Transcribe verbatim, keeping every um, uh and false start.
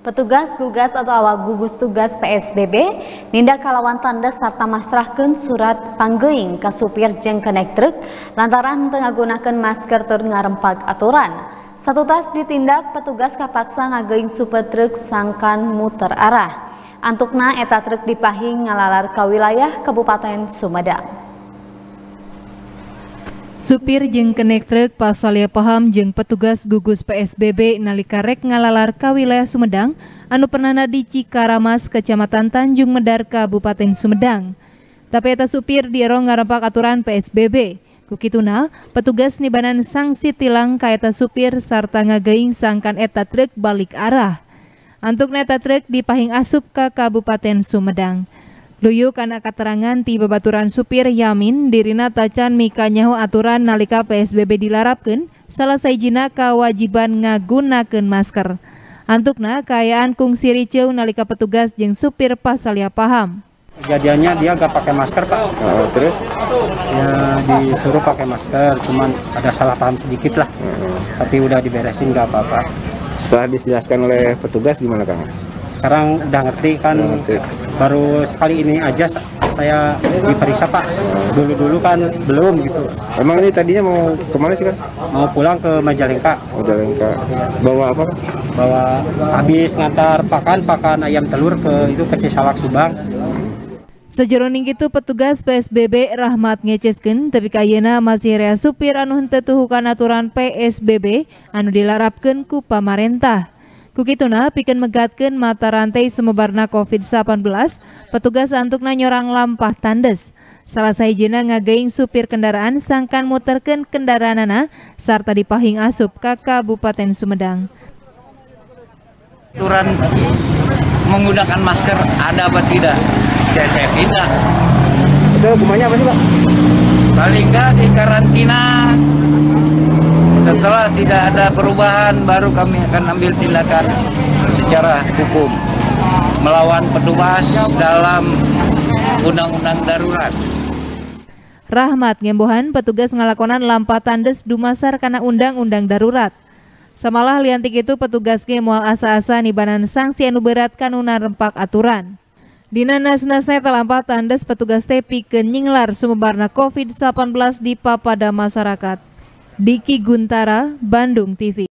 Petugas gugas atau awak gugus tugas P S B B nindak kalawan tanda serta masrahkeun surat panggeing ka supir jeung kenek truk lantaran teu ngagunakeun masker tur ngarempak aturan. Satu tas ditindak petugas kapaksa ngageing supir truk sangkan muter arah. Antukna eta truk dipahing ngalalar ka wilayah Kabupaten Sumedang. Supir jeung kenek truk pasalya paham jeung petugas gugus P S B B nalika rek ngalalar ka wilayah Sumedang anu pernahna di Cikaramas, Kecamatan Tanjung Medar, Kabupaten Sumedang. Tapi eta supir dierong ngarempak aturan P S B B. Kukituna, petugas nibanan sanksi tilang ka eta supir sarta ngageing sangkan eta truk balik arah. Antukna eta truk dipahing asup ka Kabupaten Sumedang. Luyuk anak keterangan ti babaturan supir Yamin dirina tacan mika nyaho aturan nalika P S B B dilarapkeun salah saijina kawajiban ngagunakeun masker. Antukna kaayaan kungsi riceu nalika petugas jeung supir pasalya paham. Kejadiannya dia gak pakai masker Pak. Oh, terus ya disuruh pakai masker, cuman ada salah paham sedikit lah. Hmm. Tapi udah diberesin gak apa-apa. Setelah dijelaskan oleh petugas gimana Kang? Sekarang udah ngerti kan, ngerti. Baru sekali ini aja saya diperiksa Pak. Dulu-dulu kan belum gitu. Emang ini tadinya mau kemana sih Kang? Mau pulang ke Majalengka. Majalengka. Bawa apa? Bawa habis ngantar pakan pakan ayam telur ke itu ke Cisalak Subang. Sajeroning itu petugas P S B B Rahmat ngeceskeun tapi kayeuna masih rea supir anu henteu tuhukan aturan P S B B anu dilarapkeun ku pamarentah. Kukituna pikeun megatkeun mata rantai sumebarna COVID delapan belas, petugas antukna nyorang lampah tandes. Salah sahijina ngageing supir kendaraan sangkan muterkeun kendaraanana sarta dipahing asup ka Kabupaten Sumedang. Aturan menggunakan masker ada apa tidak? Saya, saya tidak. Itu hukumannya apa sih Pak? Paling nggak di karantina. Setelah tidak ada perubahan baru kami akan ambil tindakan secara hukum melawan petugas dalam undang-undang darurat. Rahmat ngembohan petugas ngalakonan lampah tandes dumasar karena undang-undang darurat. Samalah liantik itu petugas ge moal asa-asa nibanan sanksi anu berat kanu narempak aturan. Dina nas-nasna talampah tandes petugas teh pikeun nyinglar sumebarna COVID delapan belas di papada masyarakat. Diki Guntara, Bandung T V.